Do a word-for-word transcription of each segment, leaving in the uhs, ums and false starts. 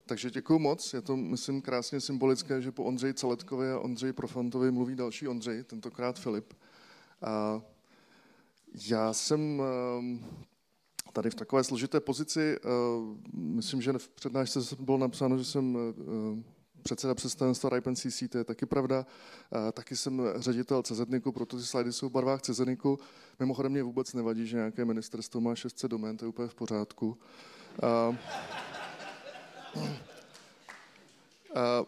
Takže děkuju moc, je to, myslím, krásně symbolické, že po Ondřeji Celetkovi a Ondřeji Profantovi mluví další Ondřej, tentokrát Filip. A já jsem tady v takové složité pozici, myslím, že v přednášce bylo napsáno, že jsem předseda představenstva Ripen C C, to je taky pravda. Taky jsem ředitel CZNICu, proto ty slajdy jsou v barvách CZNICu. Mimochodem mě vůbec nevadí, že nějaké ministerstvo má šest set domén, to je úplně v pořádku. A, a,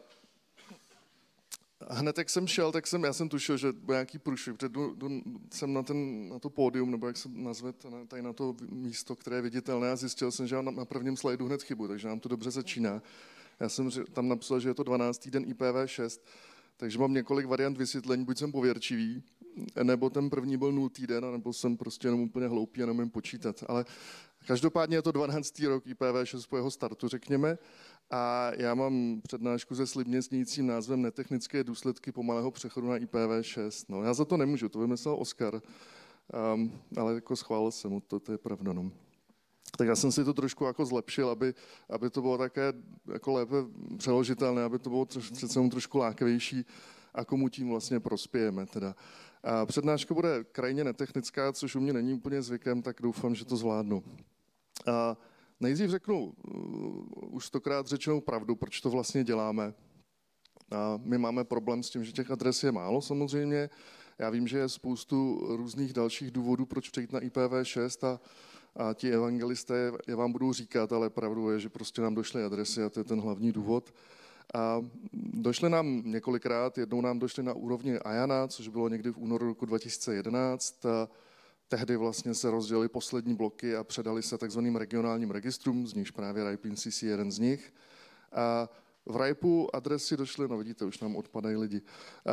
hned jak jsem šel, tak jsem, já jsem tušil, že byl nějaký průšvih, protože jdu, jdu, jsem na, ten, na to pódium, nebo jak se nazve, tady na to místo, které je viditelné, a zjistil jsem, že mám na prvním slajdu hned chybu, takže nám to dobře začíná. Já jsem tam napsal, že je to dvanáctý den I P v šest, takže mám několik variant vysvětlení, buď jsem pověrčivý, nebo ten první byl nultý den, nebo jsem prostě jenom úplně hloupý a nemůžu počítat. Ale každopádně je to dvanáctý rok I P v šest po jeho startu, řekněme, a já mám přednášku se slibně znějícím názvem Netechnické důsledky pomalého přechodu na I P v šest. No, já za to nemůžu, to vymyslel Oskar, um, ale jako schválil jsem mu to, to je pravda. No. Tak já jsem si to trošku jako zlepšil, aby, aby to bylo také jako lépe přeložitelné, aby to bylo troš, přece trošku lákavější a komu tím vlastně prospějeme. Teda. A přednáška bude krajně netechnická, což u mě není úplně zvykem, tak doufám, že to zvládnu. A nejdřív řeknu uh, už stokrát řečenou pravdu, proč to vlastně děláme. A my máme problém s tím, že těch adres je málo samozřejmě. Já vím, že je spoustu různých dalších důvodů, proč přejít na I P v šest a A ti evangelisté je vám budou říkat, ale pravdou je, že prostě nám došly adresy a to je ten hlavní důvod. A došly nám několikrát, jednou nám došly na úrovni Ajana, což bylo někdy v únoru roku dva tisíce jedenáct. A tehdy vlastně se rozdělily poslední bloky a předali se takzvaným regionálním registrům, z nichž právě Ripen C C je jeden z nich. A v Ripu adresy došly, no vidíte, už nám odpadají lidi. A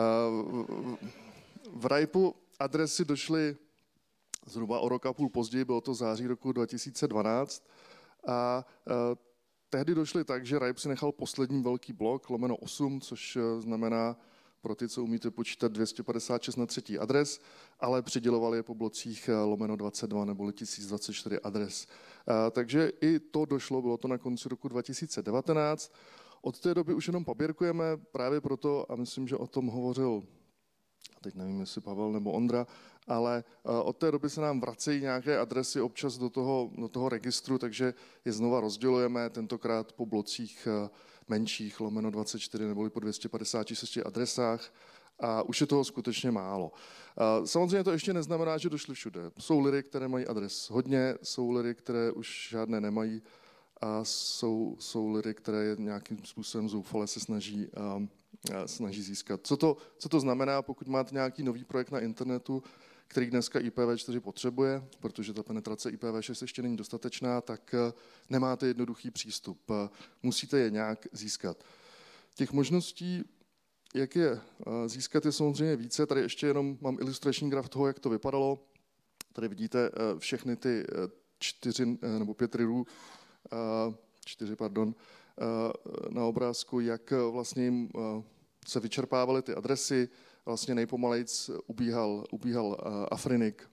v Ripu adresy došly zhruba o rok a půl později, bylo to září roku dva tisíce dvanáct. A e, tehdy došli tak, že R I P si nechal poslední velký blok, lomeno osm, což znamená pro ty, co umíte počítat, dvě stě padesát šest na třetí adres, ale přidělovali je po blocích lomeno dvacet dva nebo tisíc dvacet čtyři adres. E, takže i to došlo, bylo to na konci roku dva tisíce devatenáct. Od té doby už jenom papírkujeme právě proto, a myslím, že o tom hovořil, teď nevím, jestli Pavel nebo Ondra, ale od té doby se nám vracejí nějaké adresy občas do toho, do toho registru, takže je znova rozdělujeme, tentokrát po blocích menších, lomeno dvacet čtyři nebo po dvě stě padesát šest adresách, a už je toho skutečně málo. Samozřejmě to ještě neznamená, že došly všude. Jsou liry, které mají adres hodně, jsou liry, které už žádné nemají, a jsou, jsou liry, které je nějakým způsobem zoufale se snaží, um, snaží získat. Co to, co to znamená, pokud máte nějaký nový projekt na internetu, který dneska I P v čtyři potřebuje, protože ta penetrace I P v šest ještě není dostatečná, tak nemáte jednoduchý přístup. Musíte je nějak získat. Těch možností, jak je získat, je samozřejmě více. Tady ještě jenom mám ilustrační graf toho, jak to vypadalo. Tady vidíte všechny ty čtyři nebo pět rirů, čtyři, pardon, na obrázku, jak vlastně jim se vyčerpávaly ty adresy. Vlastně nejpomalejc ubíhal, ubíhal Afrinik.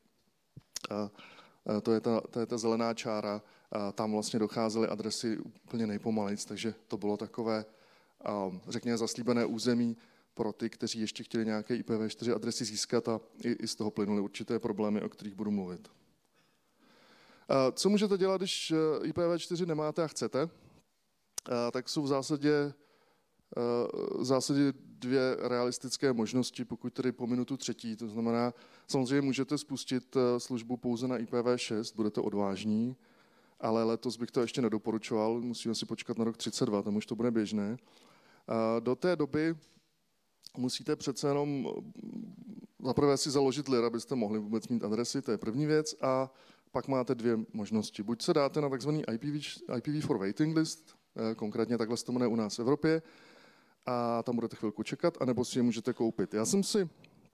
To je, ta, to je ta zelená čára. Tam vlastně docházely adresy úplně nejpomalejc, takže to bylo takové, řekněme, zaslíbené území pro ty, kteří ještě chtěli nějaké I P v čtyři adresy získat, a i, i z toho plynuly určité problémy, o kterých budu mluvit. Co můžete dělat, když I P v čtyři nemáte a chcete? Tak jsou v zásadě, v zásadě dvě realistické možnosti, pokud tedy pominu tu třetí. To znamená, samozřejmě můžete spustit službu pouze na I P v šest, budete odvážní, ale letos bych to ještě nedoporučoval, musíme si počkat na rok třicet dva, tam už to bude běžné. Do té doby musíte přece jenom zaprvé si založit lir, abyste mohli vůbec mít adresy, to je první věc, a pak máte dvě možnosti. Buď se dáte na takzvaný I P v, I P v four waiting list, konkrétně takhle se to jmenuje u nás v Evropě, a tam budete chvilku čekat, anebo si je můžete koupit. Já jsem si,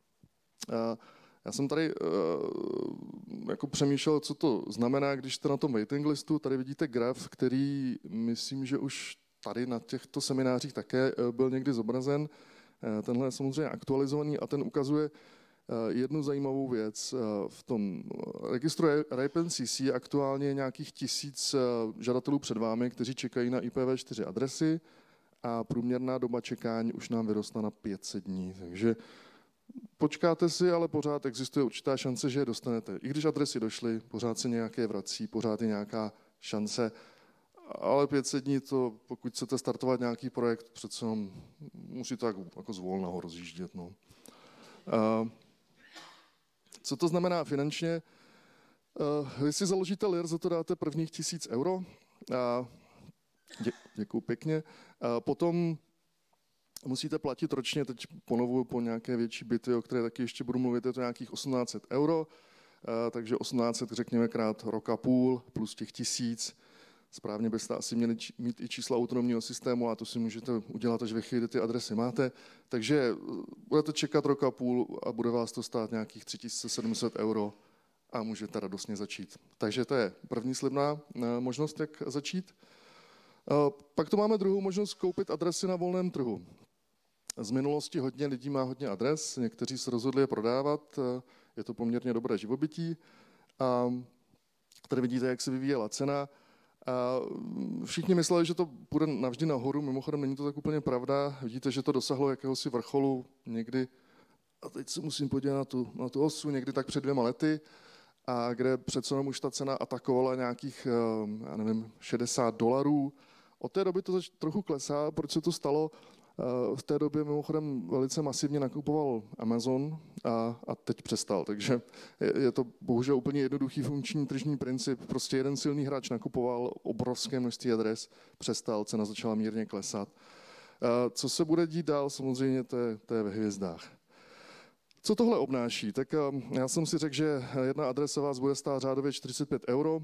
já jsem tady jako přemýšlel, co to znamená, když jste na tom waiting listu. Tady vidíte graf, který myslím, že už tady na těchto seminářích také byl někdy zobrazen. Tenhle je samozřejmě aktualizovaný a ten ukazuje, jednu zajímavou věc. V tom registru RapeNCC je aktuálně nějakých tisíc žadatelů před vámi, kteří čekají na I P v čtyři adresy a průměrná doba čekání už nám vyrostla na pět set dní. Takže počkáte si, ale pořád existuje určitá šance, že je dostanete. I když adresy došly, pořád se nějaké vrací, pořád je nějaká šance, ale pět set dní to, pokud chcete startovat nějaký projekt, přece musí to jako, jako zvolna ho rozjíždět. No. Uh, co to znamená finančně? Uh, vy si založíte L I R, za to dáte prvních tisíc euro. Uh, dě, děkuju pěkně. Uh, potom musíte platit ročně, teď ponovuju po nějaké větší byty, o které taky ještě budu mluvit, je to nějakých osmnáct set euro, takže osmnáct set řekněme krát rok a půl plus těch tisíc. Správně byste asi měli mít i čísla autonomního systému, a to si můžete udělat až ve chvíli, kdy ty adresy máte. Takže budete čekat rok a půl a bude vás to stát nějakých tři tisíce sedm set euro a můžete radostně začít. Takže to je první slibná možnost, jak začít. Pak tu máme druhou možnost koupit adresy na volném trhu. Z minulosti hodně lidí má hodně adres, někteří se rozhodli je prodávat, je to poměrně dobré živobytí. A tady vidíte, jak se vyvíjela cena. A všichni mysleli, že to půjde navždy nahoru, mimochodem není to tak úplně pravda. Vidíte, že to dosahlo jakéhosi vrcholu někdy, a teď se musím podívat na tu, na tu osu, někdy tak před dvěma lety, a kde přece jenom už ta cena atakovala nějakých, já nevím, šedesát dolarů. Od té doby to zač- trochu klesá. Proč se to stalo? V té době mimochodem velice masivně nakupoval Amazon a, a teď přestal. Takže je, je to bohužel úplně jednoduchý funkční tržní princip. Prostě jeden silný hráč nakupoval obrovské množství adres, přestal, cena začala mírně klesat. Co se bude dít dál, samozřejmě to je, to je ve hvězdách. Co tohle obnáší? Tak já jsem si řekl, že jedna adresa vás bude stát řádově čtyřicet pět euro,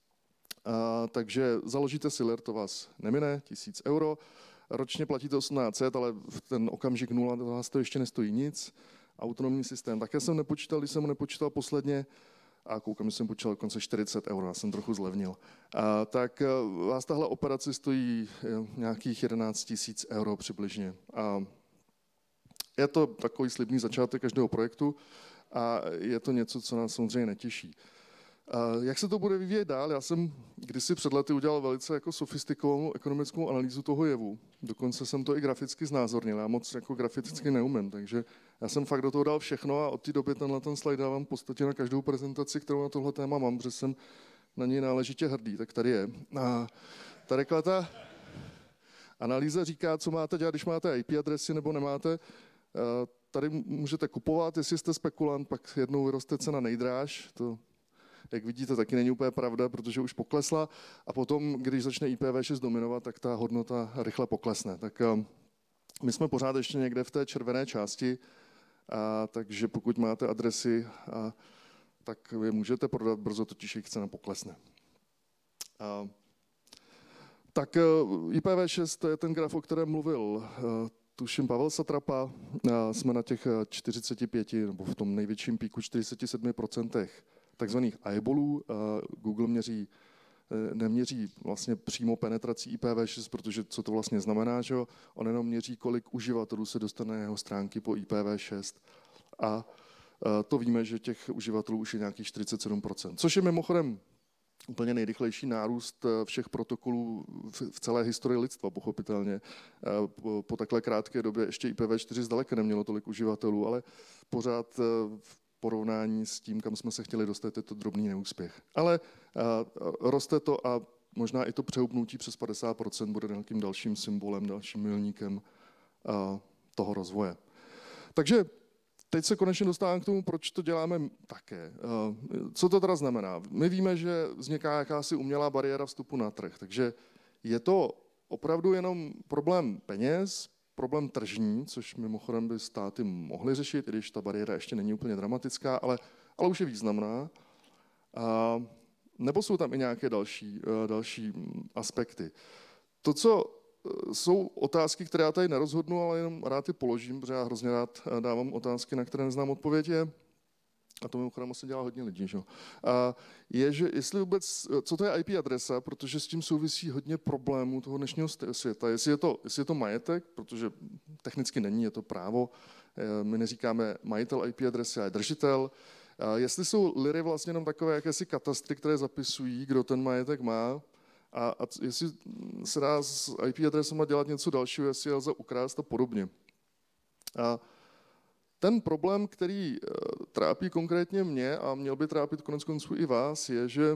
a, takže založíte si L I R, to vás nemine, tisíc euro. Ročně platíte osmnáct set, ale v ten okamžik nula vás to ještě nestojí nic. Autonomní systém také jsem nepočítal, když jsem ho nepočítal posledně, a koukám, že jsem počítal dokonce čtyřicet euro, já jsem trochu zlevnil. A, tak vás tahle operace stojí nějakých jedenáct tisíc euro přibližně. A je to takový slibný začátek každého projektu a je to něco, co nás samozřejmě netěší. Jak se to bude vyvíjet dál? Já jsem kdysi před lety udělal velice jako sofistikovanou ekonomickou analýzu toho jevu. Dokonce jsem to i graficky znázornil. Já moc jako graficky neumím, takže já jsem fakt do toho dal všechno a od té doby tenhle ten slide dávám v podstatě na každou prezentaci, kterou na tohle téma mám, protože jsem na něj náležitě hrdý. Tak tady je. A tady ta analýza říká, co máte dělat, když máte I P adresy nebo nemáte. Tady můžete kupovat, jestli jste spekulant, pak jednou vyroste cena nejdráž. To, jak vidíte, taky není úplně pravda, protože už poklesla. A potom, když začne I P v šest dominovat, tak ta hodnota rychle poklesne. Tak my jsme pořád ještě někde v té červené části, a, takže pokud máte adresy, a, tak je můžete prodat brzo, totiž jejich cena poklesne. A, tak I P v šest, to je ten graf, o kterém mluvil tuším Pavel Satrapa. Jsme na těch čtyřiceti pěti, nebo v tom největším píku čtyřiceti sedmi procentech takzvaných eyeballů. Google měří, neměří vlastně přímo penetrací I P v šest, protože co to vlastně znamená, že jo? On jenom měří, kolik uživatelů se dostane na jeho stránky po I P v šest. A to víme, že těch uživatelů už je nějakých čtyřicet sedm procent, což je mimochodem úplně nejrychlejší nárůst všech protokolů v celé historii lidstva, pochopitelně. Po, po takhle krátké době ještě I P v čtyři zdaleka nemělo tolik uživatelů, ale pořád v porovnání s tím, kam jsme se chtěli dostat, je to drobný neúspěch. Ale roste to a možná i to přehoupnutí přes padesát procent bude nějakým dalším symbolem, dalším milníkem toho rozvoje. Takže teď se konečně dostávám k tomu, proč to děláme také. Co to teda znamená? My víme, že vzniká jakási umělá bariéra vstupu na trh, takže je to opravdu jenom problém peněz, problém tržní, což mimochodem by státy mohly řešit, i když ta bariéra ještě není úplně dramatická, ale, ale už je významná. A, nebo jsou tam i nějaké další, další aspekty. To, co jsou otázky, které já tady nerozhodnu, ale jenom rád je položím, protože já hrozně rád dávám otázky, na které neznám odpověď, je, a to mimochodem asi dělá hodně lidí, že? A je, že jestli vůbec, co to je I P adresa, protože s tím souvisí hodně problémů toho dnešního světa. Jestli je to, jestli je to majetek, protože technicky není, je to právo, my neříkáme majitel I P adresy, ale držitel. A jestli jsou liry vlastně jenom takové jakési katastry, které zapisují, kdo ten majetek má, a, a jestli se dá s I P adresama dělat něco dalšího, jestli je lze ukrást a podobně. A ten problém, který trápí konkrétně mě a měl by trápit konec konců i vás, je, že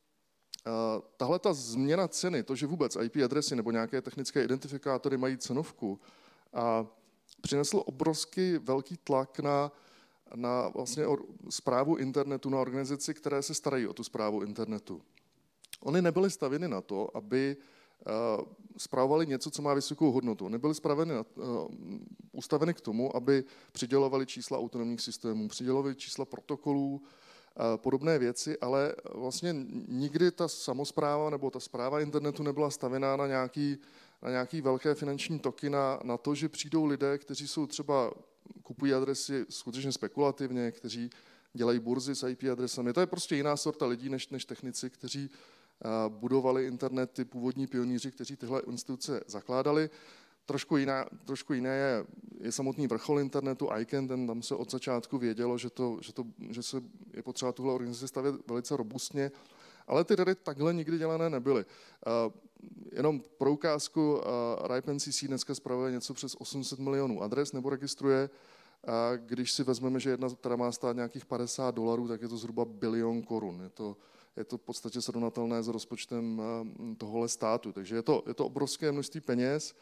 tahle ta změna ceny, to, že vůbec I P adresy nebo nějaké technické identifikátory mají cenovku, a přinesl obrovský velký tlak na, na vlastně správu internetu, na organizaci, které se starají o tu správu internetu. Ony nebyly stavěny na to, aby uh, spravovali něco, co má vysokou hodnotu. Nebyly spraveny na, uh, ustaveny k tomu, aby přidělovali čísla autonomních systémů, přidělovali čísla protokolů, uh, podobné věci, ale vlastně nikdy ta samospráva nebo ta správa internetu nebyla stavěná na nějaký, na nějaký velké finanční toky, na, na to, že přijdou lidé, kteří jsou třeba, kupují adresy skutečně spekulativně, kteří dělají burzy s I P adresami. To je prostě jiná sorta lidí než, než technici, kteří budovali internet, ty původní pionýři, kteří tyhle instituce zakládali. Trošku, jiná, trošku jiné je, je samotný vrchol internetu, I C A N, ten, tam se od začátku vědělo, že, to, že, to, že se je potřeba tuhle organizaci stavět velice robustně, ale ty rady takhle nikdy dělané nebyly. Uh, jenom pro ukázku, uh, RIPE N C C dneska spravuje něco přes osm set milionů adres nebo registruje. A když si vezmeme, že jedna, která má stát nějakých padesát dolarů, tak je to zhruba bilion korun. Je to, je to v podstatě srovnatelné s rozpočtem tohohle státu. Takže je to, je to obrovské množství peněz.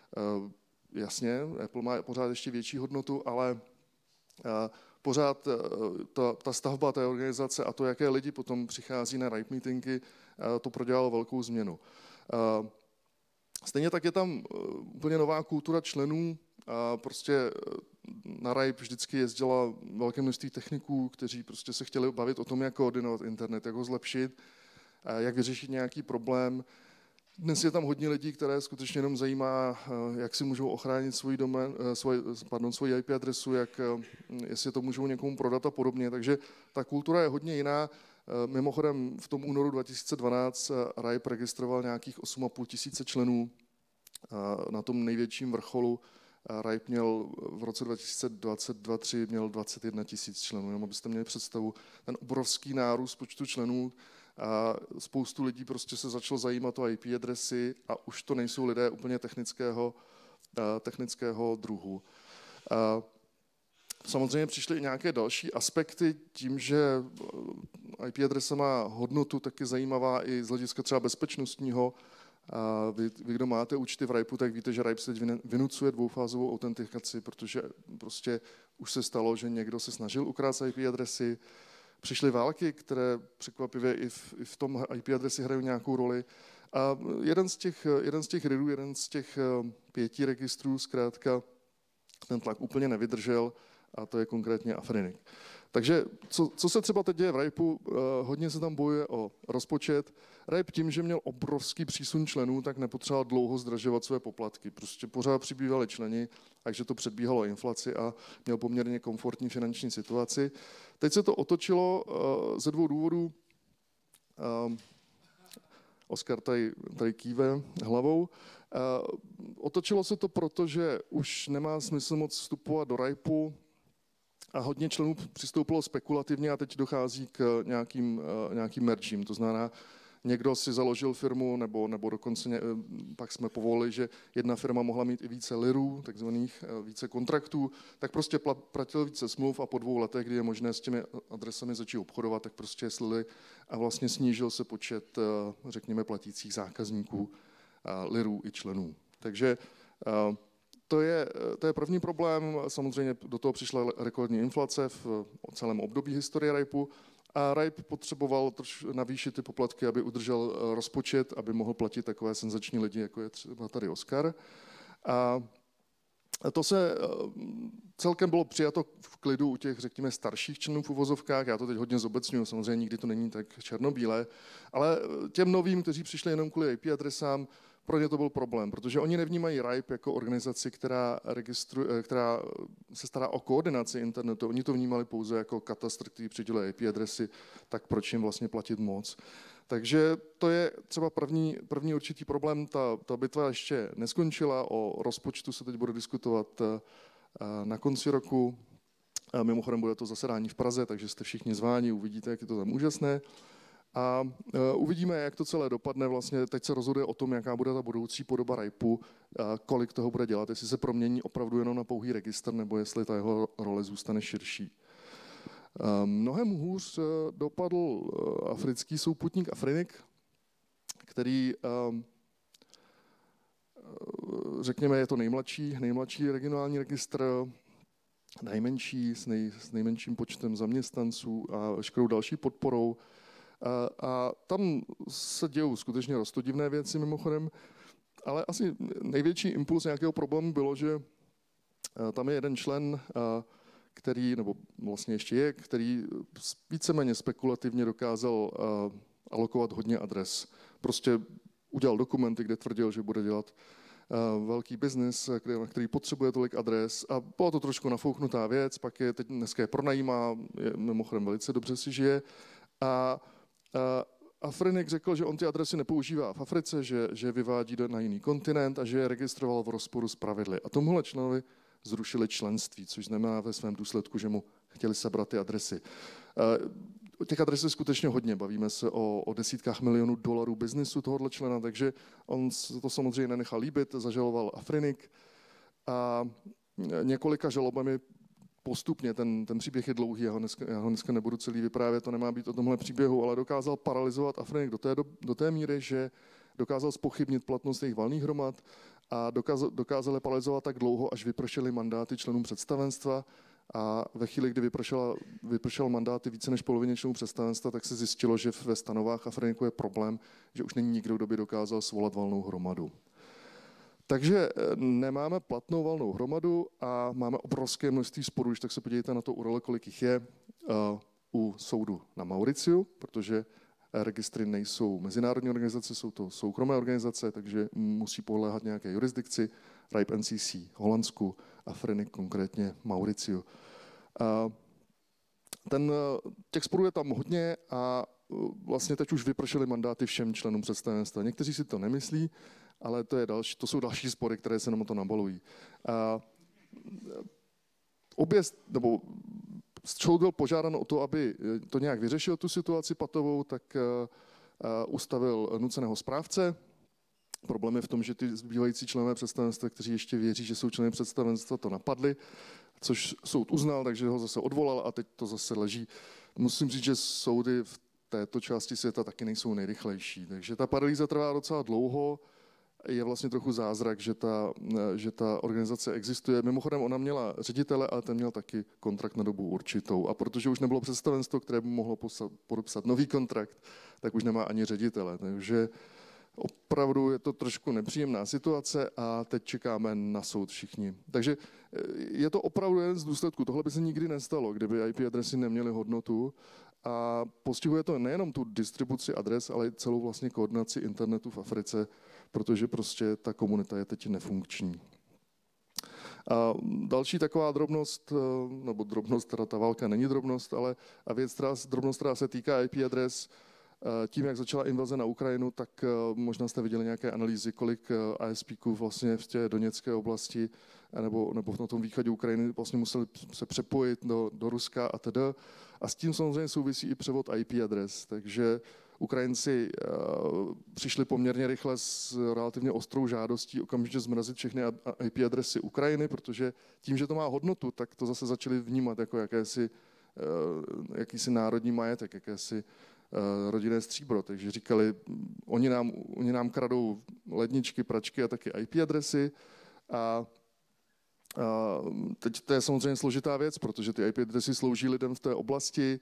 Jasně, Apple má pořád ještě větší hodnotu, ale pořád ta, ta stavba té organizace a to, jaké lidi potom přichází na RIPE meetingy, to prodělalo velkou změnu. Stejně tak je tam úplně nová kultura členů. A prostě na RIPE vždycky jezdila velké množství techniků, kteří prostě se chtěli bavit o tom, jak koordinovat internet, jak ho zlepšit, jak vyřešit nějaký problém. Dnes je tam hodně lidí, které skutečně jenom zajímá, jak si můžou ochránit svůj domén, svoj, pardon, svoji I P adresu, jak, jestli to můžou někomu prodat a podobně. Takže ta kultura je hodně jiná. Mimochodem v tom únoru dva tisíce dvanáct RIPE registroval nějakých osm a půl tisíce členů na tom největším vrcholu. RIPE měl v roce dva tisíce dvacet dva tři měl dvacet jedna tisíc členů, jenom abyste měli představu. Ten obrovský nárůst počtu členů, a spoustu lidí prostě se začalo zajímat o I P adresy a už to nejsou lidé úplně technického, technického druhu. Samozřejmě přišly i nějaké další aspekty tím, že I P adresa má hodnotu, tak je zajímavá i z hlediska třeba bezpečnostního. A vy, vy, kdo máte účty v RIPeu, tak víte, že RIPE teď vynucuje dvoufázovou autentikaci, protože prostě už se stalo, že někdo se snažil ukrást I P adresy. Přišly války, které překvapivě i v, i v tom I P adresy hrají nějakou roli. A jeden z těch, jeden z těch RIDů, jeden z těch pěti registrů zkrátka ten tlak úplně nevydržel a to je konkrétně Afrinik. Takže co, co se třeba teď děje v RIPeu, hodně se tam bojuje o rozpočet. RIPE tím, že měl obrovský přísun členů, tak nepotřeboval dlouho zdražovat své poplatky. Prostě pořád přibývali členi, takže to předbíhalo inflaci a měl poměrně komfortní finanční situaci. Teď se to otočilo ze dvou důvodů. Oskar tady, tady kýve hlavou. Otočilo se to proto, že už nemá smysl moc vstupovat do RIPeu, a hodně členů přistoupilo spekulativně a teď dochází k nějakým, nějakým mergím. To znamená, někdo si založil firmu, nebo, nebo dokonce ně, pak jsme povolili, že jedna firma mohla mít i více lirů, takzvaných více kontraktů, tak prostě platil více smluv a po dvou letech, kdy je možné s těmi adresami začít obchodovat, tak prostě je slili a vlastně snížil se počet, řekněme, platících zákazníků, lirů i členů. Takže To je, to je první problém, samozřejmě do toho přišla rekordní inflace v celém období historie RIPeu a RIPE potřeboval navýšit ty poplatky, aby udržel rozpočet, aby mohl platit takové senzační lidi, jako je třeba tady Oskar. A to se celkem bylo přijato v klidu u těch, řekněme, starších členů v uvozovkách, já to teď hodně zobecňuji, samozřejmě nikdy to není tak černobílé, ale těm novým, kteří přišli jenom kvůli I P adresám, pro ně to byl problém, protože oni nevnímají RIPE jako organizaci, která, která se stará o koordinaci internetu. Oni to vnímali pouze jako katastr, který přiděluje I P adresy, tak proč jim vlastně platit moc. Takže to je třeba první, první určitý problém. Ta, ta bitva ještě neskončila, o rozpočtu se teď bude diskutovat na konci roku. A mimochodem bude to zasedání v Praze, takže jste všichni zváni, uvidíte, jak je to tam úžasné. A uvidíme, jak to celé dopadne. Vlastně teď se rozhoduje o tom, jaká bude ta budoucí podoba RIPEu, kolik toho bude dělat, jestli se promění opravdu jenom na pouhý registr, nebo jestli ta jeho role zůstane širší. Mnohem hůř dopadl africký souputník Afrinik, který, řekněme, je to nejmladší, nejmladší regionální registr, nejmenší, s, nej, s nejmenším počtem zaměstnanců a veškerou další podporou. A, a tam se dějou skutečně roztodivné věci mimochodem, ale asi největší impuls nějakého problému bylo, že tam je jeden člen, který, nebo vlastně ještě je, který víceméně spekulativně dokázal alokovat hodně adres. Prostě udělal dokumenty, kde tvrdil, že bude dělat velký biznis, na který potřebuje tolik adres a byla to trošku nafouknutá věc, pak je teď dneska je pronajímá, je mimochodem velice dobře si žije a Afrinik řekl, že on ty adresy nepoužívá v Africe, že, že vyvádí na jiný kontinent a že je registroval v rozporu s pravidly. A tomuhle členovi zrušili členství, což znamená ve svém důsledku, že mu chtěli sebrat ty adresy. Těch adres je skutečně hodně, bavíme se o, o desítkách milionů dolarů biznisu tohohle člena, takže on to samozřejmě nenechal líbit, zažaloval Afrinik a několika žalobami postupně, ten, ten příběh je dlouhý, já ho, dneska, já ho dneska nebudu celý vyprávět, to nemá být o tomhle příběhu, ale dokázal paralyzovat Afrinik do té, do, do té míry, že dokázal zpochybnit platnost jejich valných hromad a dokázal, dokázal je paralyzovat tak dlouho, až vypršely mandáty členům představenstva a ve chvíli, kdy vypršel, vypršel mandáty více než polovině členů představenstva, tak se zjistilo, že ve stanovách Afriniku je problém, že už není nikdo, kdo by dokázal svolat valnou hromadu. Takže nemáme platnou valnou hromadu a máme obrovské množství sporů, tak se podívejte na to U R L, kolik jich je uh, u soudu na Mauriciu, protože registry nejsou mezinárodní organizace, jsou to soukromé organizace, takže musí podléhat nějaké jurisdikci, RIPE N C C Holandsku, Afrinik konkrétně Mauriciu. Uh, ten, těch sporů je tam hodně a vlastně teď už vypršely mandáty všem členům představenstva. Někteří si to nemyslí, ale to, je další, to jsou další spory, které se nám to nabalují. A obě, nebo soud byl požádán o to, aby to nějak vyřešil tu situaci patovou, tak ustavil nuceného správce. Problém je v tom, že ty zbývající členové představenstva, kteří ještě věří, že jsou členy představenstva, to napadli, což soud uznal, takže ho zase odvolal a teď to zase leží. Musím říct, že soudy v této části světa taky nejsou nejrychlejší, takže ta paralýza trvá docela dlouho. Je vlastně trochu zázrak, že ta, že ta organizace existuje. Mimochodem ona měla ředitele, ale ten měl taky kontrakt na dobu určitou. A protože už nebylo představenstvo, které by mohlo podepsat nový kontrakt, tak už nemá ani ředitele. Takže opravdu je to trošku nepříjemná situace a teď čekáme na soud všichni. Takže je to opravdu jeden z důsledků. Tohle by se nikdy nestalo, kdyby I P adresy neměly hodnotu. A postihuje to nejenom tu distribuci adres, ale i celou vlastně koordinaci internetu v Africe, protože prostě ta komunita je teď nefunkční. A další taková drobnost, nebo drobnost, teda ta válka není drobnost, ale a věc, která, drobnost, která se týká I P adres, tím, jak začala invaze na Ukrajinu, tak možná jste viděli nějaké analýzy, kolik I S P ků vlastně v té doněcké oblasti nebo, nebo na tom východě Ukrajiny vlastně museli se přepojit do, do Ruska a tedy. A s tím samozřejmě souvisí i převod I P adres, takže Ukrajinci uh, přišli poměrně rychle s relativně ostrou žádostí okamžitě zmrazit všechny I P adresy Ukrajiny, protože tím, že to má hodnotu, tak to zase začali vnímat jako jakési, uh, jakýsi národní majetek, jakési uh, rodinné stříbro. Takže říkali, oni nám, oni nám kradou ledničky, pračky a taky I P adresy. A a teď to je samozřejmě složitá věc, protože ty I P adresy slouží lidem v té oblasti,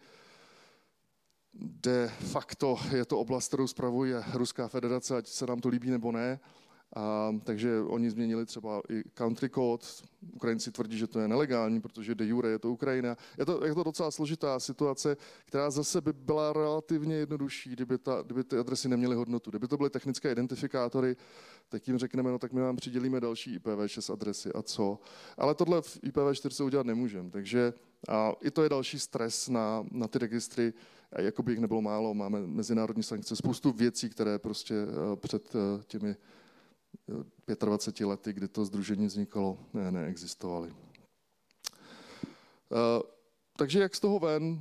de facto je to oblast, kterou spravuje Ruská federace, ať se nám to líbí nebo ne. A, takže oni změnili třeba i country code. Ukrajinci tvrdí, že to je nelegální, protože de jure je to Ukrajina. Je to, je to docela složitá situace, která zase by byla relativně jednodušší, kdyby, ta, kdyby ty adresy neměly hodnotu. Kdyby to byly technické identifikátory, tak jim řekneme, no tak my vám přidělíme další I P v šest adresy a co. Ale tohle v I P v čtyři udělat nemůžeme. Takže a i to je další stres na, na ty registry. Jako by jich nebylo málo, máme mezinárodní sankce, spoustu věcí, které prostě před těmi dvaceti pěti lety, kdy to sdružení vznikalo, ne, neexistovaly. Takže jak z toho ven?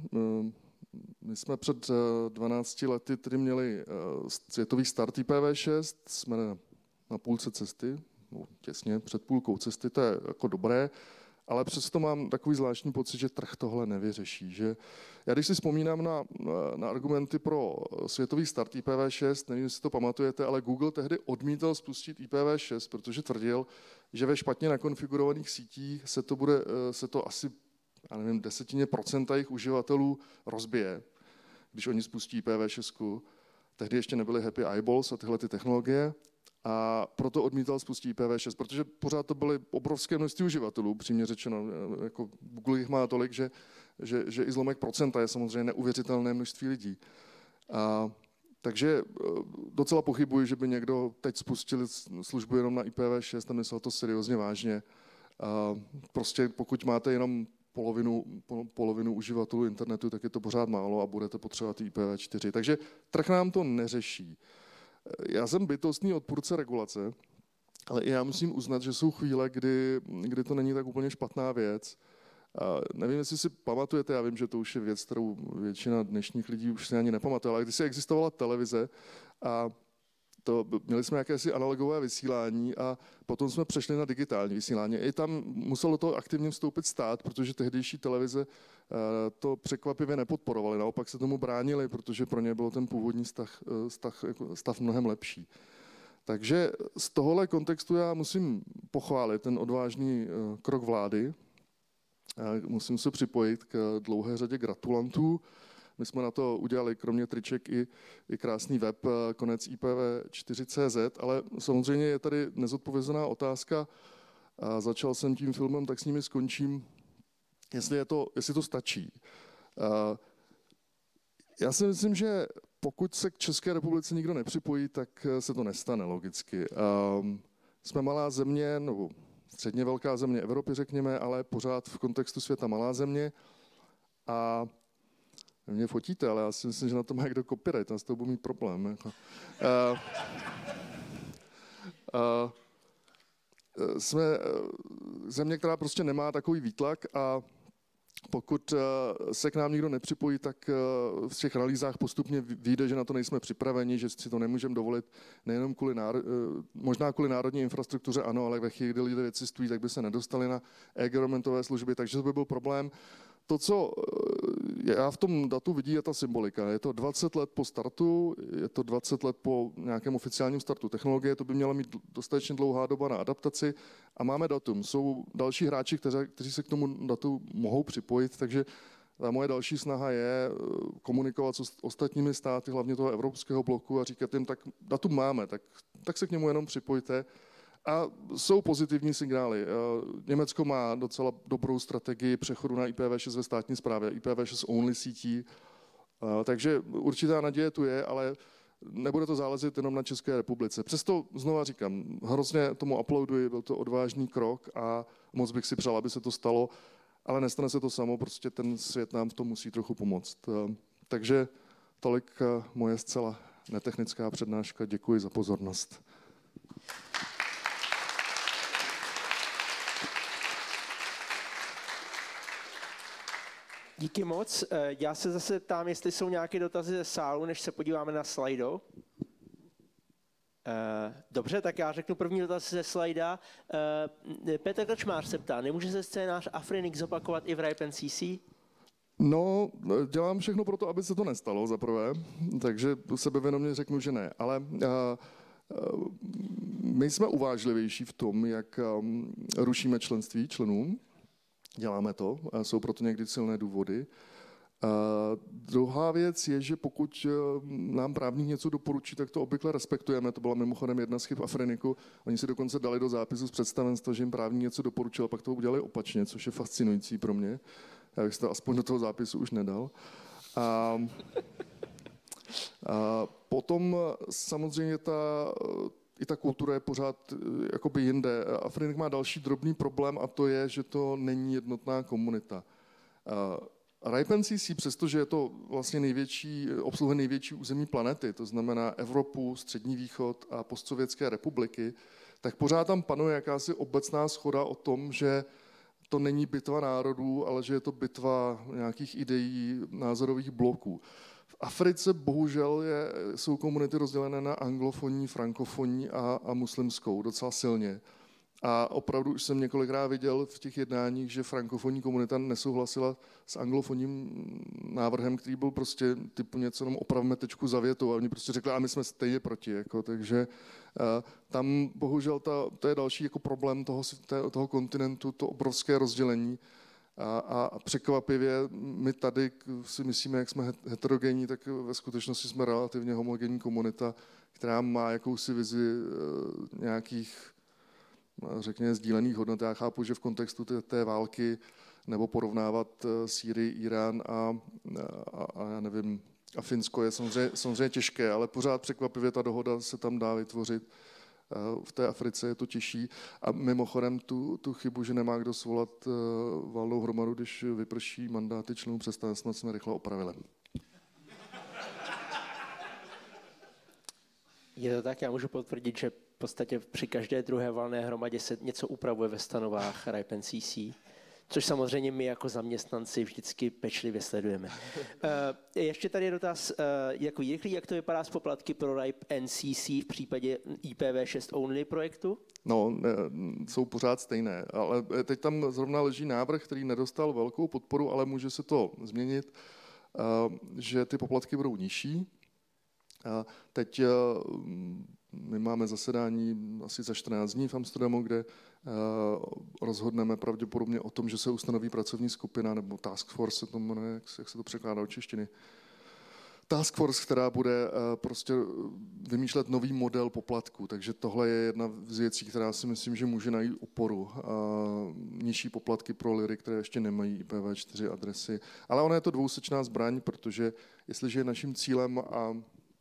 My jsme před dvanácti lety tedy měli světový start I P v šest, jsme na půlce cesty, no, těsně před půlkou cesty, to je jako dobré, ale přesto mám takový zvláštní pocit, že trh tohle nevyřeší. Že já když si vzpomínám na, na argumenty pro světový start I P v šest, nevím, jestli to pamatujete, ale Google tehdy odmítal spustit I P v šest, protože tvrdil, že ve špatně nakonfigurovaných sítích se to, bude, se to asi, já nevím, desetině procenta jejich uživatelů rozbije, když oni spustí I P v šest. Tehdy ještě nebyly Happy Eyeballs a tyhle ty technologie. A proto odmítal spustit I P v šest, protože pořád to byly obrovské množství uživatelů, přímě řečeno. Jako Google jich má tolik, že, že, že i zlomek procenta je samozřejmě neuvěřitelné množství lidí. A, takže docela pochybuji, že by někdo teď spustil službu jenom na I P v šest a myslel to seriózně vážně. A prostě pokud máte jenom polovinu, polovinu uživatelů internetu, tak je to pořád málo a budete potřebovat I P v čtyři. Takže trh nám to neřeší. Já jsem bytostný odpůrce regulace, ale i já musím uznat, že jsou chvíle, kdy, kdy to není tak úplně špatná věc. A nevím, jestli si pamatujete, já vím, že to už je věc, kterou většina dnešních lidí už si ani nepamatuje, ale když existovala televize a to, měli jsme jakési analogové vysílání a potom jsme přešli na digitální vysílání. I tam muselo to aktivně vstoupit stát, protože tehdejší televize to překvapivě nepodporovali, naopak se tomu bránili, protože pro ně byl ten původní stav, stav, stav mnohem lepší. Takže z tohohle kontextu já musím pochválit ten odvážný krok vlády. Musím se připojit k dlouhé řadě gratulantů. My jsme na to udělali kromě triček i, i krásný web konec I P v čtyři tečka cé zet, ale samozřejmě je tady nezodpovězená otázka. A začal jsem tím filmem, tak s nimi skončím, jestli, je to, jestli to stačí. A já si myslím, že pokud se k České republice nikdo nepřipojí, tak se to nestane logicky. A jsme malá země, nebo středně velká země Evropy, řekněme, ale pořád v kontextu světa malá země. A mě fotíte, ale já si myslím, že na to má někdo copyright, a s toho budu mít problém. Jako. Uh, uh, jsme země, která prostě nemá takový výtlak a pokud se k nám nikdo nepřipojí, tak v těch analýzách postupně vyjde, že na to nejsme připraveni, že si to nemůžeme dovolit nejenom kvůli, náro... možná kvůli národní infrastruktuře, ano, ale ve chvíli, kdy lidé cestují, tak by se nedostali na e-governmentové služby, takže to by byl problém. To, co já v tom datu vidím, je ta symbolika. Je to dvacet let po startu, je to dvacet let po nějakém oficiálním startu technologie, to by měla mít dostatečně dlouhá doba na adaptaci a máme datum. Jsou další hráči, kteří, kteří se k tomu datu mohou připojit, takže ta moje další snaha je komunikovat s ostatními státy, hlavně toho evropského bloku a říkat jim, tak datum máme, tak, tak se k němu jenom připojte. A jsou pozitivní signály. Německo má docela dobrou strategii přechodu na I P v šest ve státní správě, I P v šest only sítí, takže určitá naděje tu je, ale nebude to záležet jenom na České republice. Přesto znova říkám, hrozně tomu uploaduji, byl to odvážný krok a moc bych si přál, aby se to stalo, ale nestane se to samo, prostě ten svět nám v tom musí trochu pomoct. Takže tolik moje zcela netechnická přednáška. Děkuji za pozornost. Díky moc. Já se zase ptám, jestli jsou nějaké dotazy ze sálu, než se podíváme na slajdo. Dobře, tak já řeknu první dotaz ze slajda. Petr Krčmář se ptá, nemůže se scénář Afrinix zopakovat i v Ripen C C? No, dělám všechno pro to, aby se to nestalo, za prvé, takže sebevědomě řeknu, že ne, ale uh, uh, my jsme uvážlivější v tom, jak um, rušíme členství členům. Děláme to, jsou proto někdy silné důvody. Uh, druhá věc je, že pokud nám právník něco doporučí, tak to obvykle respektujeme. To byla mimochodem jedna z chyb Afriniku. Oni si dokonce dali do zápisu z představenstva, že jim právník něco doporučil, a pak to udělali opačně, což je fascinující pro mě. Já bych to aspoň do toho zápisu už nedal. A, a potom samozřejmě ta, i ta kultura je pořád jakoby jinde. Afrinik má další drobný problém, a to je, že to není jednotná komunita. RIPE N C C, přestože je to vlastně největší, obsluhuje největší území planety, to znamená Evropu, Střední východ a postsovětské republiky, tak pořád tam panuje jakási obecná shoda o tom, že to není bitva národů, ale že je to bitva nějakých ideí, názorových bloků. V Africe bohužel je, jsou komunity rozdělené na anglofonní, frankofonní a, a muslimskou docela silně. A opravdu už jsem několikrát viděl v těch jednáních, že frankofonní komunita nesouhlasila s anglofonním návrhem, který byl prostě typu něco, jenom opravme tečku za větu. A oni prostě řekli, a my jsme stejně proti. Jako, takže uh, tam bohužel ta, to je další jako problém toho, toho kontinentu, to obrovské rozdělení. A, a překvapivě my tady si myslíme, jak jsme heterogenní, tak ve skutečnosti jsme relativně homogenní komunita, která má jakousi vizi uh, nějakých řekněme sdílených hodnot. Já chápu, že v kontextu té, té války nebo porovnávat Sýrii, Irán a, a, a já nevím, a Finsko je samozřejmě, samozřejmě těžké, ale pořád překvapivě ta dohoda se tam dá vytvořit. V té Africe je to těžší. A mimochodem tu, tu chybu, že nemá kdo svolat valnou hromadu, když vyprší mandáty členů představenstva, jsme rychle opravili. Je to tak, já můžu potvrdit, že v podstatě při každé druhé valné hromadě se něco upravuje ve stanovách RIPE N C C, což samozřejmě my jako zaměstnanci vždycky pečlivě sledujeme. Ještě tady je dotaz, jako rychlý, jak to vypadá s poplatky pro RIPE N C C v případě I P v šest only projektu? No, jsou pořád stejné, ale teď tam zrovna leží návrh, který nedostal velkou podporu, ale může se to změnit, že ty poplatky budou nižší. Teď my máme zasedání asi za čtrnáct dní v Amsterdamu, kde rozhodneme pravděpodobně o tom, že se ustanoví pracovní skupina, nebo task force se to jmenuje, jak se to překládá do češtiny. Task force, která bude prostě vymýšlet nový model poplatku. Takže tohle je jedna z věcí, která si myslím, že může najít oporu. Nižší poplatky pro liry, které ještě nemají I P v čtyři adresy. Ale ona je to dvousečná zbraň, protože jestliže je naším cílem a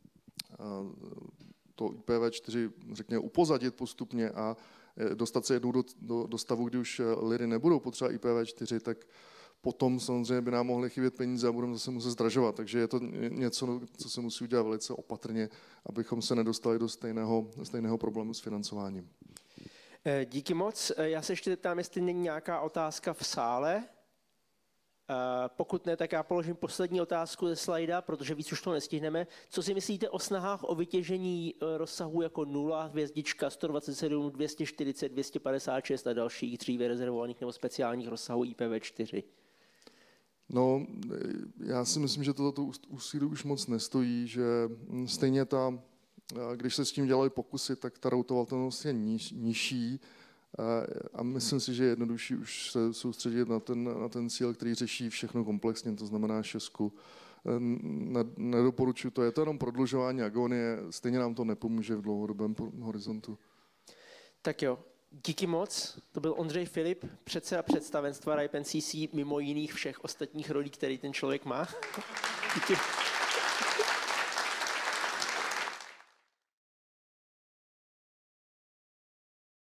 to I P v čtyři, řekněme, upozadit postupně a dostat se jednou do, do, do stavu, kdy už liry nebudou potřeba I P v čtyři, tak potom samozřejmě by nám mohly chybět peníze a budeme zase muset zdražovat. Takže je to něco, co se musí udělat velice opatrně, abychom se nedostali do stejného, stejného problému s financováním. Díky moc. Já se ještě zeptám, jestli není nějaká otázka v sále. Pokud ne, tak já položím poslední otázku ze slajda, protože víc už to nestihneme. Co si myslíte o snahách o vytěžení rozsahu jako nula, hvězdička, sto dvacet sedm, dvě stě čtyřicet, dvě stě padesát šest a dalších dříve rezervovaných nebo speciálních rozsahů I P v čtyři? No, já si myslím, že toto úsilí už moc nestojí, že stejně ta, když se s tím dělají pokusy, tak ta routovatelnost je niž, nižší. A myslím si, že je jednodušší už se soustředit na ten, na ten cíl, který řeší všechno komplexně, to znamená šestku. Nedoporučuji to, je to jenom prodlužování agonie, stejně nám to nepomůže v dlouhodobém horizontu. Tak jo, díky moc. To byl Ondřej Filip, předseda představenstva RIPE N C C, mimo jiných všech ostatních rolí, který ten člověk má. Díky.